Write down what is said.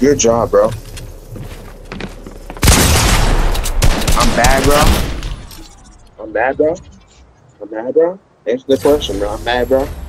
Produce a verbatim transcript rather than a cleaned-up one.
Good job, bro. I'm bad, bro. I'm mad, bro. I'm mad, bro. Answer the question, bro. I'm mad, bro.